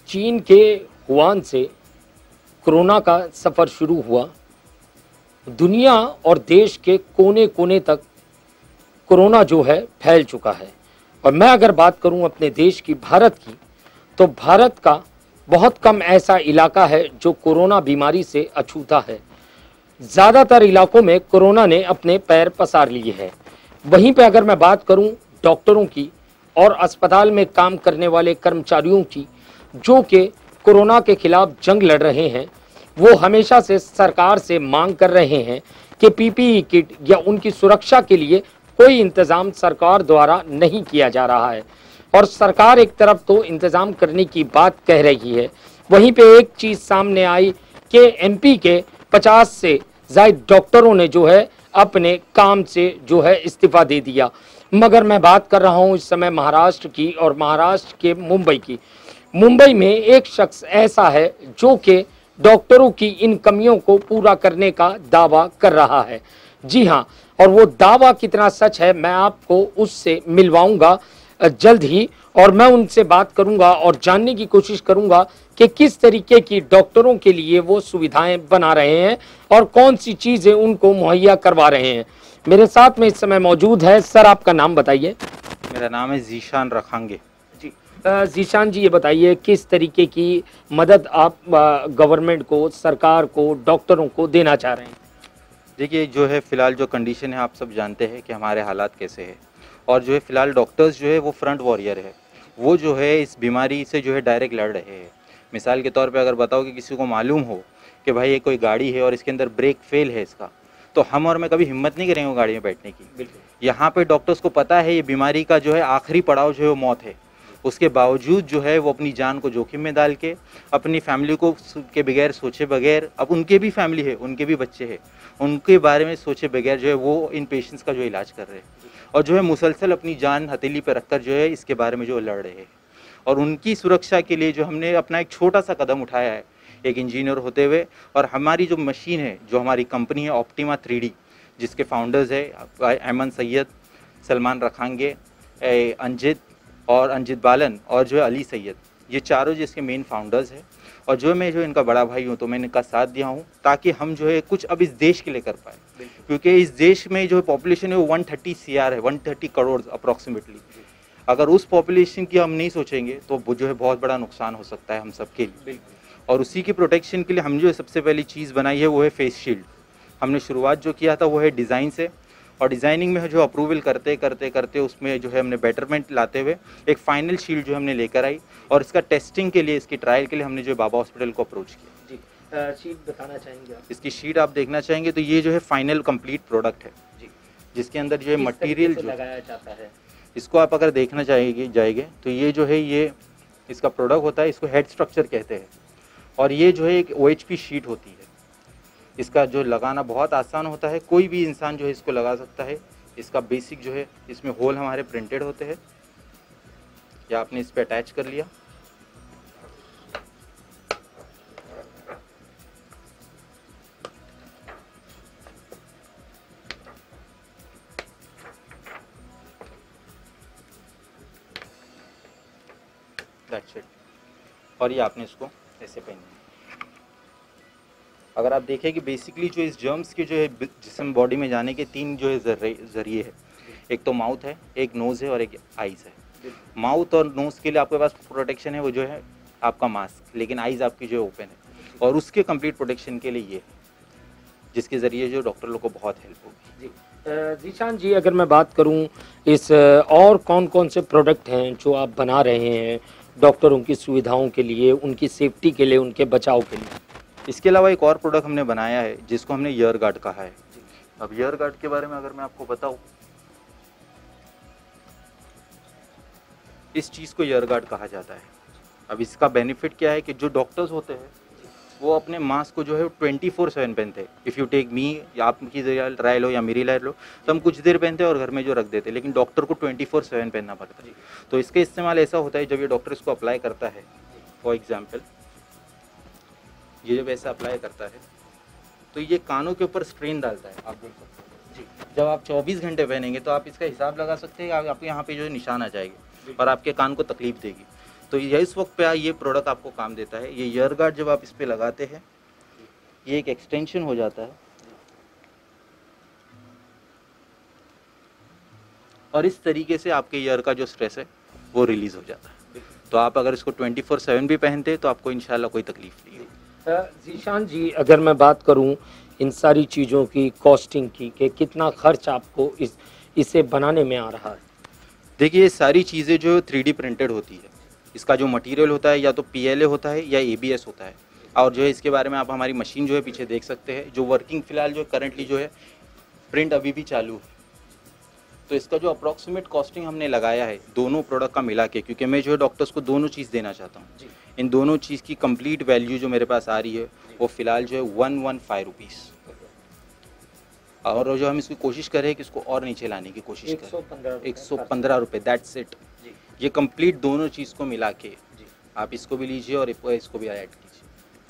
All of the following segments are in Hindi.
चीन के वुहान से कोरोना का सफ़र शुरू हुआ, दुनिया और देश के कोने कोने तक कोरोना जो है फैल चुका है। और मैं अगर बात करूं अपने देश की, भारत की, तो भारत का बहुत कम ऐसा इलाका है जो कोरोना बीमारी से अछूता है। ज़्यादातर इलाकों में कोरोना ने अपने पैर पसार लिए हैं। वहीं पे अगर मैं बात करूं डॉक्टरों की और अस्पताल में काम करने वाले कर्मचारियों की, जो कि कोरोना के खिलाफ जंग लड़ रहे हैं, वो हमेशा से सरकार से मांग कर रहे हैं कि पीपीई किट या उनकी सुरक्षा के लिए कोई इंतज़ाम सरकार द्वारा नहीं किया जा रहा है। और सरकार एक तरफ तो इंतज़ाम करने की बात कह रही है, वहीं पे एक चीज़ सामने आई कि एमपी के 50 से ज़ायद डॉक्टरों ने जो है अपने काम से जो है इस्तीफ़ा दे दिया। मगर मैं बात कर रहा हूँ इस समय महाराष्ट्र की, और महाराष्ट्र के मुंबई की। मुंबई में एक शख्स ऐसा है जो कि डॉक्टरों की इन कमियों को पूरा करने का दावा कर रहा है। जी हाँ, और वो दावा कितना सच है मैं आपको उससे मिलवाऊंगा जल्द ही, और मैं उनसे बात करूंगा और जानने की कोशिश करूंगा कि किस तरीके की डॉक्टरों के लिए वो सुविधाएं बना रहे हैं और कौन सी चीज़ें उनको मुहैया करवा रहे हैं। मेरे साथ में इस समय मौजूद है, सर आपका नाम बताइए। मेरा नाम है जीशान रखांगे। जी जीशान जी, ये बताइए किस तरीके की मदद आप गवर्नमेंट को, सरकार को, डॉक्टरों को देना चाह रहे हैं। देखिए, जो है फ़िलहाल जो कंडीशन है आप सब जानते हैं कि हमारे हालात कैसे हैं, और जो है फ़िलहाल डॉक्टर्स जो है वो फ्रंट वॉरियर है, वो जो है इस बीमारी से जो है डायरेक्ट लड़ रहे हैं। मिसाल के तौर पे अगर बताओ कि किसी को मालूम हो कि भाई ये कोई गाड़ी है और इसके अंदर ब्रेक फेल है इसका, तो हम और मैं कभी हिम्मत नहीं करेंगे गाड़ी में बैठने की। यहाँ पे डॉक्टर्स को पता है ये बीमारी का जो है आखिरी पड़ाव जो है वो मौत है, उसके बावजूद जो है वो अपनी जान को जोखिम में डाल के अपनी फैमिली को के बगैर सोचे बगैर, अब उनके भी फैमिली है, उनके भी बच्चे हैं, उनके बारे में सोचे बगैर जो है वो इन पेशेंट्स का जो इलाज कर रहे हैं, और जो है मुसलसल अपनी जान हथेली पर रखकर जो है इसके बारे में जो लड़ रहे हैं। और उनकी सुरक्षा के लिए जो हमने अपना एक छोटा सा कदम उठाया है, एक इंजीनियर होते हुए, और हमारी जो मशीन है, जो हमारी कंपनी है ऑप्टिमा 3D, जिसके फाउंडर्स है अहमद सैयद, सलमान रखांगे, अंजित बालन और जो है अली सैयद, ये चारों जिसके मेन फाउंडर्स हैं। और जो मैं जो इनका बड़ा भाई हूँ, तो मैंने इनका साथ दिया हूँ ताकि हम जो है कुछ अब इस देश के लिए कर पाए, क्योंकि इस देश में जो पॉपुलेशन है वो 130 CR है, 130 करोड़ अप्रॉक्सीमेटली। अगर उस पॉपुलेशन की हम नहीं सोचेंगे तो वो जो है बहुत बड़ा नुकसान हो सकता है हम सबके लिए। और उसी की प्रोटेक्शन के लिए हम जो सबसे पहली चीज़ बनाई है वो है फेस शील्ड। हमने शुरुआत जो किया था वो है डिज़ाइन से, और डिज़ाइनिंग में जो अप्रूवल करते करते करते उसमें जो है हमने बेटरमेंट लाते हुए एक फाइनल शील्ड जो हमने लेकर आई, और इसका टेस्टिंग के लिए, इसकी ट्रायल के लिए हमने जो बाबा हॉस्पिटल को अप्रोच किया। जी शीट दिखाना चाहेंगे आप? इसकी शीट आप देखना चाहेंगे तो ये जो है फाइनल कंप्लीट प्रोडक्ट है जी, जिसके अंदर जो है मटेरियल जो लगाया जाता है, इसको आप अगर देखना जाएंगे तो ये जो है ये इसका प्रोडक्ट होता है, इसको हेड स्ट्रक्चर कहते हैं, और ये जो है एक OHP शीट होती है। इसका जो लगाना बहुत आसान होता है, कोई भी इंसान जो है इसको लगा सकता है। इसका बेसिक जो है, इसमें होल हमारे प्रिंटेड होते हैं, या आपने इस पे अटैच कर लिया। That's it. और ये आपने इसको ऐसे पहनना है। अगर आप देखें कि बेसिकली जो इस जर्म्स के जो है जिस्म बॉडी में जाने के 3 जो है जरिए है, एक तो माउथ है, एक नोज़ है और एक आइज़ है। माउथ और नोज़ के लिए आपके पास प्रोटेक्शन है, वो जो है आपका मास्क, लेकिन आइज़ आपकी जो है ओपन है, और उसके कंप्लीट प्रोटेक्शन के लिए ये है, जिसके ज़रिए जो डॉक्टर लोग को बहुत हेल्प होगी। जी जीशान जी, अगर मैं बात करूं इस और कौन कौन से प्रोडक्ट हैं जो आप बना रहे हैं डॉक्टरों की सुविधाओं के लिए, उनकी सेफ्टी के लिए, उनके बचाव के लिए? इसके अलावा एक और प्रोडक्ट हमने बनाया है जिसको हमने ईयर गार्ड कहा है। अब ईयर गार्ड के बारे में अगर मैं आपको बताऊं, इस चीज़ को ईयर गार्ड कहा जाता है। अब इसका बेनिफिट क्या है कि जो डॉक्टर्स होते हैं वो अपने मास्क को जो है 24/7 पहनते हैं। इफ़ यू टेक मी, या आपकी राय लो या मेरी राय लो, तो हम कुछ देर पहनते हैं और घर में जो रख देते हैं, लेकिन डॉक्टर को 24/7 पहनना पड़ता है। तो इसका इस्तेमाल ऐसा होता है जब ये डॉक्टर इसको अप्लाई करता है, फॉर एग्जाम्पल ये जब ऐसा अप्लाई करता है तो ये कानों के ऊपर स्ट्रेन डालता है, आप देख सकते हैं जी। जब आप 24 घंटे पहनेंगे तो आप इसका हिसाब लगा सकते हैं, आपके यहाँ पे जो है निशान आ जाएगी और आपके कान को तकलीफ देगी। तो ये इस वक्त पे ये प्रोडक्ट आपको काम देता है। ये ईयर गार्ड जब आप इस पे लगाते हैं, ये एक एक्सटेंशन हो जाता है और इस तरीके से आपके ईयर का जो स्ट्रेस है वो रिलीज हो जाता है। तो आप अगर इसको 24/7 भी पहनते हैं तो आपको इंशाल्लाह कोई तकलीफ नहीं होगी। जीशान जी, अगर मैं बात करूं इन सारी चीज़ों की कॉस्टिंग की, कि कितना खर्च आपको इसे बनाने में आ रहा है? देखिए, ये सारी चीज़ें जो 3D प्रिंटेड होती है, इसका जो मटेरियल होता है या तो PLA होता है या ABS होता है। और जो है इसके बारे में आप हमारी मशीन जो है पीछे देख सकते हैं, जो वर्किंग फ़िलहाल जो करंटली जो है प्रिंट अभी भी चालू है। तो इसका जो अप्रॉक्सीमेट कॉस्टिंग हमने लगाया है दोनों प्रोडक्ट का मिला के, क्योंकि मैं जो है डॉक्टर्स को दोनों चीज़ देना चाहता हूँ, इन दोनों चीज़ की कंप्लीट वैल्यू जो मेरे पास आ रही है वो फ़िलहाल जो है 115 रुपीज़। और जो हम इसकी कोशिश करें कि इसको और नीचे लाने की कोशिश करें, 115 रुपये, दैट्स इट। ये कंप्लीट दोनों चीज़ को मिला के आप इसको भी लीजिए और इसको भी ऐड कीजिए।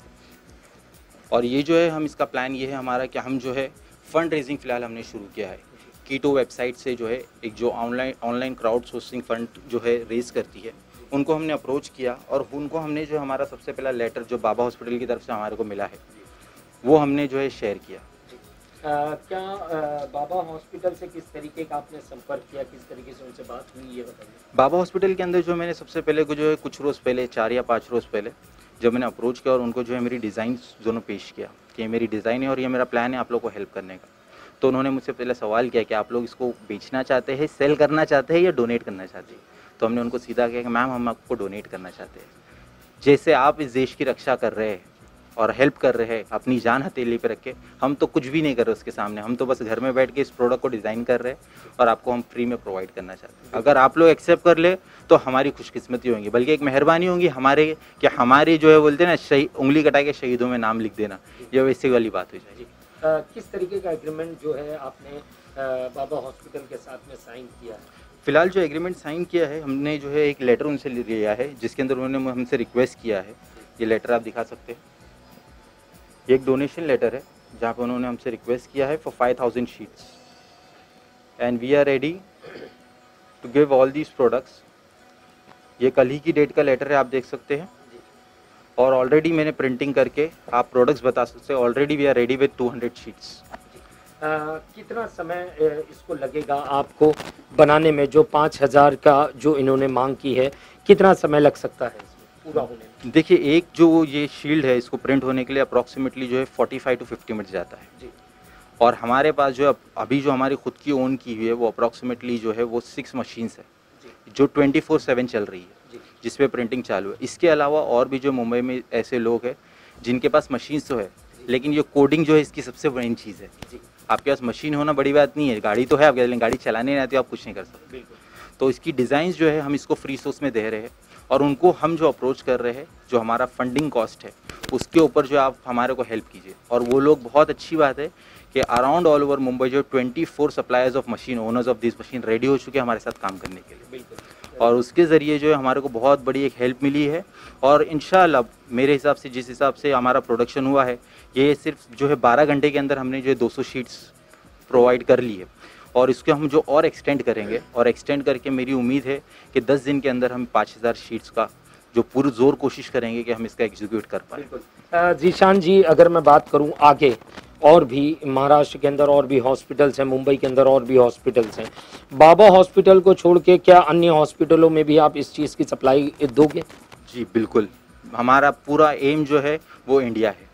और ये जो है हम इसका प्लान ये है हमारा कि हम जो है फंड रेजिंग फ़िलहाल हमने शुरू किया है। कीटो वेबसाइट से जो है एक जो ऑनलाइन क्राउड सोर्सिंग फंड जो है रेज़ करती है, उनको हमने अप्रोच किया और उनको हमने जो हमारा सबसे पहला लेटर जो बाबा हॉस्पिटल की तरफ से हमारे को मिला है वो हमने जो है शेयर किया। क्या बाबा हॉस्पिटल से किस तरीके का आपने संपर्क किया, किस तरीके से उनसे बात हुई, ये बताइए। बाबा हॉस्पिटल के अंदर जो मैंने सबसे पहले को जो है कुछ रोज़ पहले 4 या 5 रोज़ पहले जब मैंने अप्रोच किया और उनको जो है मेरी डिज़ाइन दोनों पेश किया कि ये मेरी डिज़ाइन है और ये मेरा प्लान है आप लोग को हेल्प करने का, तो उन्होंने मुझसे पहले सवाल किया कि आप लोग इसको बेचना चाहते हैं, सेल करना चाहते हैं या डोनेट करना चाहते हैं। तो हमने उनको सीधा किया कि मैम हम आपको डोनेट करना चाहते हैं। जैसे आप इस देश की रक्षा कर रहे हैं और हेल्प कर रहे हैं अपनी जान हथेली पे रख के, हम तो कुछ भी नहीं कर रहे उसके सामने, हम तो बस घर में बैठ के इस प्रोडक्ट को डिज़ाइन कर रहे हैं और आपको हम फ्री में प्रोवाइड करना चाहते हैं। अगर आप लोग एक्सेप्ट कर ले तो हमारी खुशकिस्मती होंगी, बल्कि एक मेहरबानी होगी हमारे कि हमारे जो है बोलते हैं ना उंगली कटा के शहीदों में नाम लिख देना, ये वैसी वाली बात हो जाएगी। किस तरीके का एग्रीमेंट जो है आपने बाबा हॉस्पिटल के साथ में साइन किया है? फिलहाल जो एग्रीमेंट साइन किया है हमने जो है एक लेटर उनसे लिया है जिसके अंदर उन्होंने हमसे रिक्वेस्ट किया है। ये लेटर आप दिखा सकते हैं, ये एक डोनेशन लेटर है जहाँ पर उन्होंने हमसे रिक्वेस्ट किया है for 5000 sheets and we are ready to give all these products. ये कल ही की डेट का लेटर है, आप देख सकते हैं। और ऑलरेडी मैंने प्रिंटिंग करके आप प्रोडक्ट्स बता सकते हैं। Already we are ready with 200 sheets. कितना समय इसको लगेगा आपको बनाने में? जो 5000 का जो इन्होंने मांग की है, कितना समय लग सकता है इसमें पूरा होने में? देखिए, एक जो ये शील्ड है इसको प्रिंट होने के लिए अप्रॉक्सीमेटली जो है 45 to 50 मिनट जाता है जी। और हमारे पास जो अभी जो हमारी खुद की ओन की हुई है वो अप्रॉक्सीमेटली जो है वो 6 मशीन्स है जो 24/7 चल रही है, जिस पे प्रिंटिंग चालू है। इसके अलावा और भी जो मुंबई में ऐसे लोग हैं जिनके पास मशीन्स तो है, लेकिन ये कोडिंग जो है इसकी सबसे बड़ी चीज़ है। आपके पास मशीन होना बड़ी बात नहीं है, गाड़ी तो है आपके, लेकिन गाड़ी चलाने नहीं आती आप कुछ नहीं कर सकते। तो इसकी डिज़ाइंस जो है हम इसको फ्री सोर्स में दे रहे हैं और उनको हम जो अप्रोच कर रहे हैं, जो हमारा फंडिंग कॉस्ट है उसके ऊपर जो आप हमारे को हेल्प कीजिए। और वो लोग, बहुत अच्छी बात है कि अराउंड ऑल ओवर मुंबई जो 24 suppliers of machine, owners of this machine ready हो चुके हैं हमारे साथ काम करने के लिए। और उसके ज़रिए जो है हमारे को बहुत बड़ी एक हेल्प मिली है। और इंशाल्लाह मेरे हिसाब से जिस हिसाब से हमारा प्रोडक्शन हुआ है, ये सिर्फ जो है 12 घंटे के अंदर हमने जो है 200 शीट्स प्रोवाइड कर ली है और इसको हम जो और एक्सटेंड करेंगे और एक्सटेंड करके मेरी उम्मीद है कि 10 दिन के अंदर हम 5000 शीट्स का जो पूरी ज़ोर कोशिश करेंगे कि हम इसका एग्जीक्यूट कर पाएँ। जीशान जी, अगर मैं बात करूं आगे, और भी महाराष्ट्र के अंदर और भी हॉस्पिटल्स हैं, मुंबई के अंदर और भी हॉस्पिटल्स हैं, बाबा हॉस्पिटल को छोड़ के क्या अन्य हॉस्पिटलों में भी आप इस चीज़ की सप्लाई दोगे? जी बिल्कुल, हमारा पूरा एम जो है वो इंडिया है।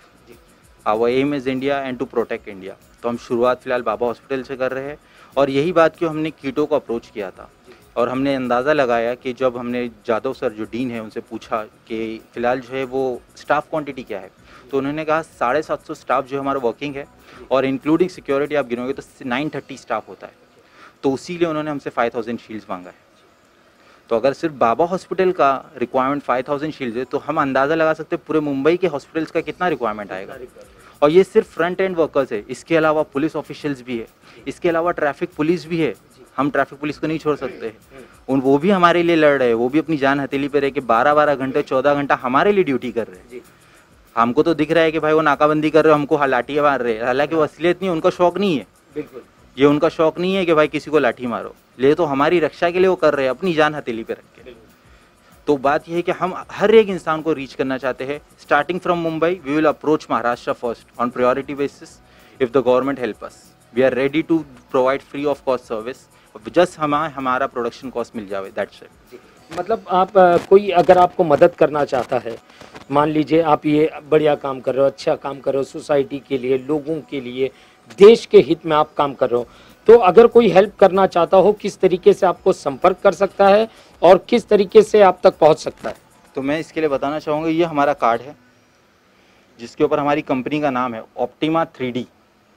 Our aim is India and to protect India. तो हम शुरुआत फ़िलहाल बाबा हॉस्पिटल से कर रहे हैं और यही बात क्यों हमने कीटो को अप्रोच किया था और हमने अंदाज़ा लगाया कि जब हमने जादव सर जो डीन है उनसे पूछा कि फ़िलहाल जो है वो स्टाफ क्वांटिटी क्या है, तो उन्होंने कहा 750 स्टाफ जो हमारा वर्किंग है और इंक्लूडिंग सिक्योरिटी आप गिनोगे तो 930 स्टाफ होता है। तो उसी लिए उन्होंने हमसे 5000 शील्ड्स मांगा है। तो अगर सिर्फ बाबा हॉस्पिटल का रिक्वायरमेंट 5000 शील्ड्स है तो हम अंदाज़ा लगा सकते हैं पूरे मुंबई के हॉस्पिटल्स का कितना रिक्वायरमेंट आएगा। और ये सिर्फ फ्रंट एंड वर्कर्स है, इसके अलावा पुलिस ऑफिशियल्स भी है, इसके अलावा ट्रैफिक पुलिस भी है। हम ट्रैफिक पुलिस को नहीं छोड़ सकते, वो भी हमारे लिए लड़ रहे हैं, वो भी अपनी जान हथेली पे रह के 12-12 घंटे 14 घंटा हमारे लिए ड्यूटी कर रहे हैं। हमको तो दिख रहा है कि भाई वो नाकाबंदी कर रहे हो, हमको लाठी मार रहे हैं, हालांकि वो असलियत नहीं, उनका शौक नहीं है। बिल्कुल, ये उनका शौक नहीं है कि भाई किसी को लाठी मारो, ले तो हमारी रक्षा के लिए वो कर रहे हैं अपनी जान हथेली पे रख के। तो बात यह है कि हम हर एक इंसान को रीच करना चाहते हैं। Starting from Mumbai we will approach Maharashtra first on priority basis if the government help us. We are ready to provide free of cost service, just हमारा प्रोडक्शन कॉस्ट मिल जाए, दैट्स इट। मतलब आप कोई अगर आपको मदद करना चाहता है, मान लीजिए आप ये बढ़िया काम कर रहे हो, अच्छा काम कर रहे हो, सोसाइटी के लिए, लोगों के लिए, देश के हित में आप काम कर रहे हो, तो अगर कोई हेल्प करना चाहता हो किस तरीके से आपको संपर्क कर सकता है और किस तरीके से आप तक पहुंच सकता है? तो मैं इसके लिए बताना चाहूँगा, ये हमारा कार्ड है जिसके ऊपर हमारी कंपनी का नाम है ऑप्टिमा 3D,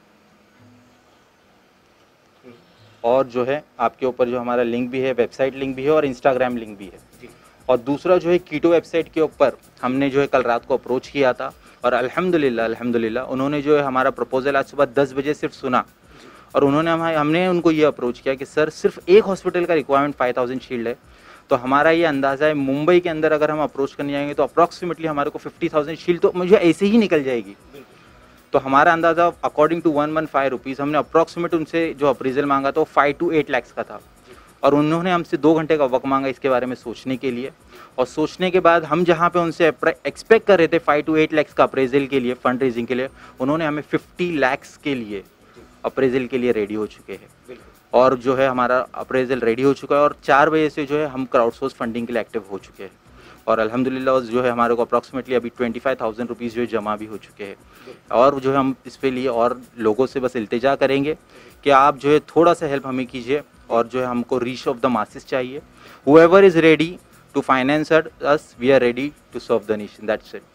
और जो है आपके ऊपर जो हमारा लिंक भी है, वेबसाइट लिंक भी है और इंस्टाग्राम लिंक भी है। और दूसरा जो है कीटो वेबसाइट के ऊपर हमने जो है कल रात को अप्रोच किया था और अल्हम्दुलिल्लाह उन्होंने जो है हमारा प्रपोजल आज सुबह 10 बजे सिर्फ सुना और हमने उनको ये अप्रोच किया कि सर सिर्फ एक हॉस्पिटल का रिक्वायरमेंट 5000 शील्ड है। तो हमारा ये अंदाज़ा है मुंबई के अंदर अगर हम अप्रोच करने जाएंगे तो अप्रॉक्सीमेटली हमारे को 50,000 शील्ड तो मुझे ऐसे ही निकल जाएगी। तो हमारा अंदाज़ा अकॉर्डिंग टू 115 रुपीज़ हमने अप्रॉक्सीमेट उनसे जो अप्रेजल मांगा था वो 5 to 8 लाख का था और उन्होंने हमसे 2 घंटे का वक्त मांगा इसके बारे में सोचने के लिए। और सोचने के बाद हम जहाँ पे उनसे एक्सपेक्ट कर रहे थे 5 to 8 लाख का अप्रेजल के लिए, फंड रेजिंग के लिए, उन्होंने हमें 50 लाख के लिए अप्रेजल के लिए रेडी हो चुके हैं। और जो है हमारा अप्रेजल रेडी हो चुका है और 4 बजे से जो है हम क्राउडसोर्स फंडिंग के लिए एक्टिव हो चुके हैं और अल्हम्दुलिल्लाह जो है हमारे को अप्रॉक्सीमेटली अभी 25,000 रुपीज़ जो है जमा भी हो चुके हैं। और जो है हम इस पे लिए और लोगों से बस इल्तिजा करेंगे कि आप जो है थोड़ा सा हेल्प हमें कीजिए और जो है हमको रीच ऑफ द मासेस चाहिए। Whoever is ready to finance us, we are ready to serve the nation, that's it.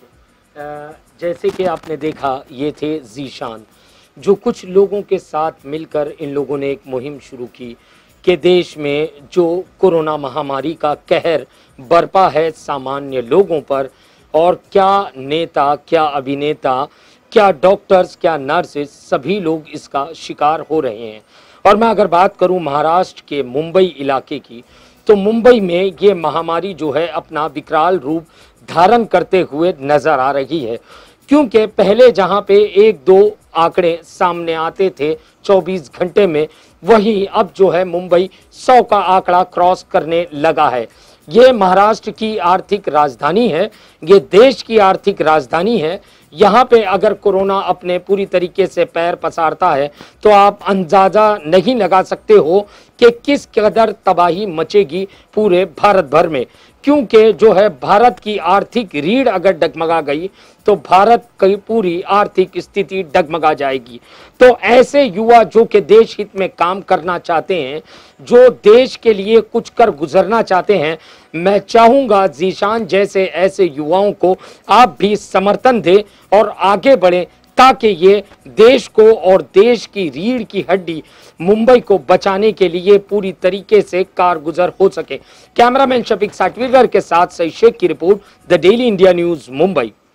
जैसे कि आपने देखा ये थे ज़ीशान, जो कुछ लोगों के साथ मिलकर इन लोगों ने एक मुहिम शुरू की कि देश में जो कोरोना महामारी का कहर बरपा है सामान्य लोगों पर, और क्या नेता, क्या अभिनेता, क्या डॉक्टर्स, क्या नर्सेस, सभी लोग इसका शिकार हो रहे हैं। और मैं अगर बात करूं महाराष्ट्र के मुंबई इलाके की, तो मुंबई में ये महामारी जो है अपना विकराल रूप धारण करते हुए नज़र आ रही है, क्योंकि पहले जहां पे 1-2 आंकड़े सामने आते थे 24 घंटे में, वही अब जो है मुंबई 100 का आंकड़ा क्रॉस करने लगा है। ये महाराष्ट्र की आर्थिक राजधानी है, ये देश की आर्थिक राजधानी है। यहाँ पे अगर कोरोना अपने पूरी तरीके से पैर पसारता है तो आप अंदाज़ा नहीं लगा सकते हो कि किस कदर तबाही मचेगी पूरे भारत भर में, क्योंकि जो है भारत की आर्थिक रीढ़ अगर डगमगा गई तो भारत की पूरी आर्थिक स्थिति डगमगा जाएगी। तो ऐसे युवा जो कि देश हित में काम करना चाहते हैं, जो देश के लिए कुछ कर गुजरना चाहते हैं, मैं चाहूँगा ज़ीशान जैसे ऐसे युवाओं को आप भी समर्थन दें और आगे बढ़ें, ताकि ये देश को और देश की रीढ़ की हड्डी मुंबई को बचाने के लिए पूरी तरीके से कारगुजर हो सके। कैमरामैन शफीक साटवीरकर के साथ सही शेख की रिपोर्ट, the daily India news, Mumbai.